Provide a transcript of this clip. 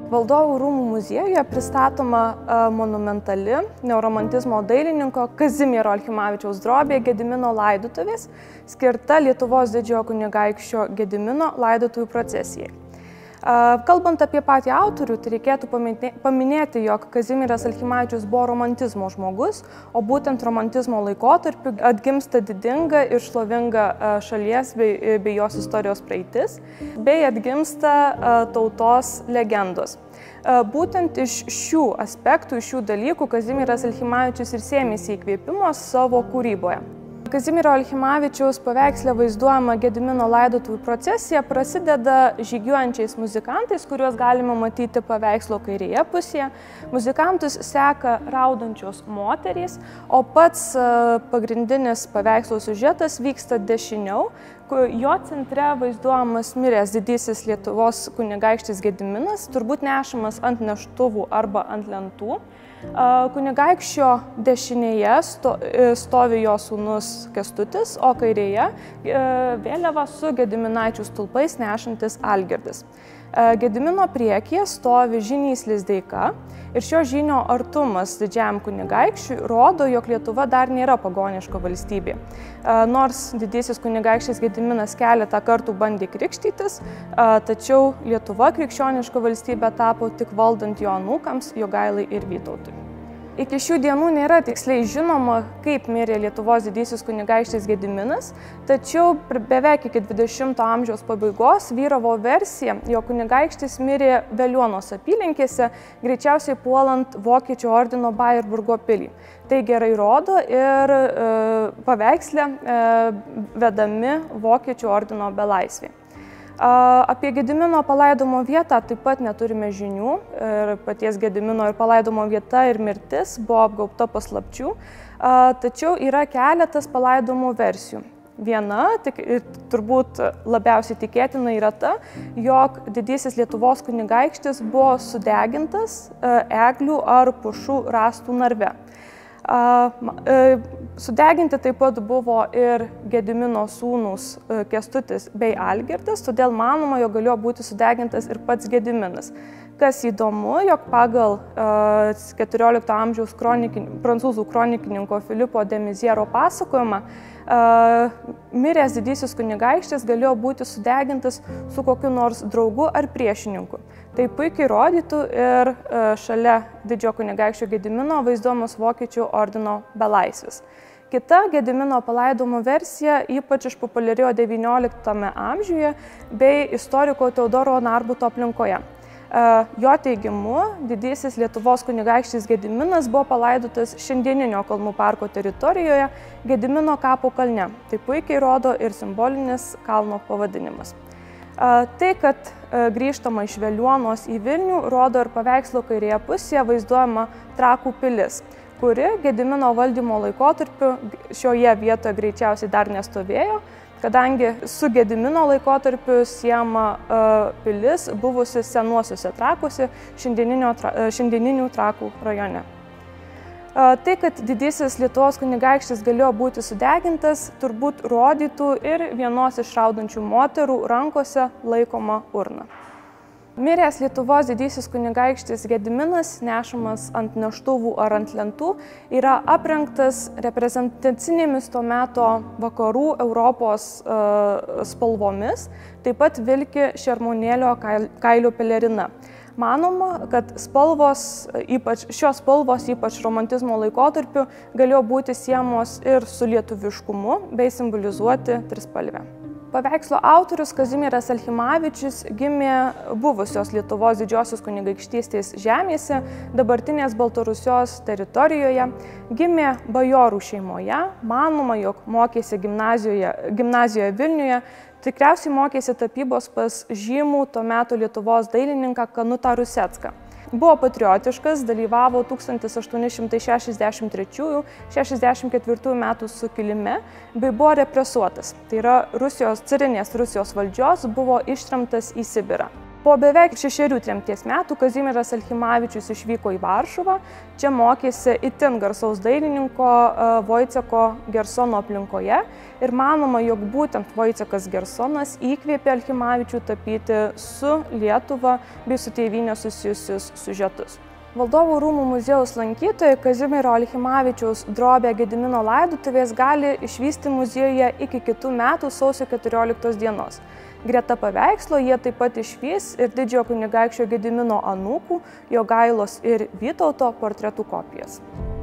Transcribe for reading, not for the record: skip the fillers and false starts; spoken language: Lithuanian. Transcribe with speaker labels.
Speaker 1: Valdovų rūmų muziejuje pristatoma monumentali neoromantizmo dailininko Kazimiero Alchimavičiaus drobė Gedimino laidotuvės, skirta Lietuvos didžiojo kunigaikščio Gedimino laidotuvių procesijai. Kalbant apie patį autorių, tai reikėtų paminėti, jog Kazimieras Alchimavičius buvo romantizmo žmogus, o būtent romantizmo laikotarpiu atgimsta didinga ir šlovinga šalies bei jos istorijos praeitis, bei atgimsta tautos legendos. Būtent iš šių aspektų, iš šių dalykų Kazimieras Alchimavičius ir sėmėsi įkvėpimo savo kūryboje. Kazimiero Alchimavičiaus paveiksle vaizduojama Gedimino laidotuvių procesija prasideda žygiuojančiais muzikantais, kuriuos galima matyti paveikslo kairėje pusėje. Muzikantus seka raudančios moterys, o pats pagrindinis paveikslo siužetas vyksta dešiniau. Jo centre vaizduojamas miręs didysis Lietuvos kunigaikštis Gediminas, turbūt nešamas ant neštuvų arba ant lentų. Kunigaikščio dešinėje stovi jo sūnus Kęstutis, o kairėje vėliava su Gediminaičių stulpais nešantis Algirdas. Gedimino priekyje stovi žynys Lizdeika ir šio žynio artumas didžiajam kunigaikščiui rodo, jog Lietuva dar nėra pagoniška valstybė. Nors didysis kunigaikštis Gediminas keletą kartų bandė krikštytis, tačiau Lietuva krikščioniška valstybė tapo tik valdant jo anūkams Jogailai ir Vytautui. Iki šių dienų nėra tiksliai žinoma, kaip mirė Lietuvos didysis kunigaikštis Gediminas, tačiau beveik iki 20 amžiaus pabaigos vyravo versija, jog kunigaikštis mirė Veliuonos apylinkėse, greičiausiai puolant Vokiečių ordino Bajerburgo pilį. Tai gerai rodo ir paveiksle vedami Vokiečių ordino belaisviai. Apie Gedimino palaidojimo vietą taip pat neturime žinių ir paties Gedimino ir palaidojimo vieta ir mirtis buvo apgaubta paslapčių, tačiau yra keletas palaidojimo versijų. Viena, turbūt labiausiai tikėtina, yra ta, jog didysis Lietuvos kunigaikštis buvo sudegintas eglių ar pušų rąstų narve. Sudeginti taip pat buvo ir Gedimino sūnūs Kęstutis bei Algirdas, todėl manoma, jog galėjo būti sudegintas ir pats Gediminas. Kas įdomu, jog pagal 14 amžiaus prancūzų kronikininko Filipo de Miziero pasakojimą, miręs didysis kunigaikštis galėjo būti sudegintas su kokiu nors draugu ar priešininku. Tai puikiai rodytų ir šalia didžiojo kunigaikščio Gedimino vaizduojamas Vokiečių ordino belaisvis. Kita Gedimino palaidojimo versija ypač išpopuliarėjo XIX amžiuje bei istoriko Teodoro Narbuto aplinkoje. Jo teigimu, didysis Lietuvos kunigaikštis Gediminas buvo palaidotas šiandieninio Kalnų parko teritorijoje Gedimino kapo kalne. Tai puikiai rodo ir simbolinis kalno pavadinimas. Tai, kad grįžtama iš Veliuonos į Vilnių, rodo ir paveikslo kairėje pusėje vaizduojama Trakų pilis, kuri Gedimino valdymo laikotarpiu šioje vietoje greičiausiai dar nestovėjo, kadangi su Gedimino laikotarpiu siejama pilis buvusi senuosiuose Trakuose, šiandieninių Trakų rajone. Tai, kad didysis Lietuvos kunigaikštis galėjo būti sudegintas, turbūt rodytų ir vienos iš raudančių moterų rankose laikoma urna. Miręs Lietuvos didysis kunigaikštis Gediminas, nešamas ant neštuvų ar ant lentų, yra aprengtas reprezentacinėmis to meto vakarų Europos spalvomis, taip pat vilki šermuonėlio kailio pelerina. Manoma, kad šios spalvos, ypač romantizmo laikotarpiu, galėjo būti siejamos ir su lietuviškumu bei simbolizuoti trispalvę. Paveikslo autorius Kazimieras Alchimavičius gimė buvusios Lietuvos didžiosios kunigaikštystės žemėse, dabartinės Baltarusijos teritorijoje, gimė bajorų šeimoje, manoma, jog mokėsi gimnazijoje Vilniuje, tikriausiai mokėsi tapybos pas žymų to meto Lietuvos dailininką Kanutą Rusecką. Buvo patriotiškas, dalyvavo 1863–64 metų sukilime bei buvo represuotas. Tai yra carinės Rusijos valdžios buvo ištremtas į Sibirą. Po beveik 6 tremties metų Kazimieras Alchimavičius išvyko į Varšuvą. Čia mokėsi itin garsaus dailininko Vojceko Gersono aplinkoje ir manoma, jog būtent Vojcekas Gersonas įkvėpė Alchimavičių tapyti su Lietuva bei su tėvyne susijusius siužetus. Valdovų rūmų muziejaus lankytojai Kazimiero Alchimavičiaus drobę Gedimino laidotuvės gali išvysti muziejuje iki kitų metų sausio 14 dienos. Greta paveikslo jie taip pat išvys ir didžiojo kunigaikščio Gedimino anūkų, Jogailos ir Vytauto portretų kopijas.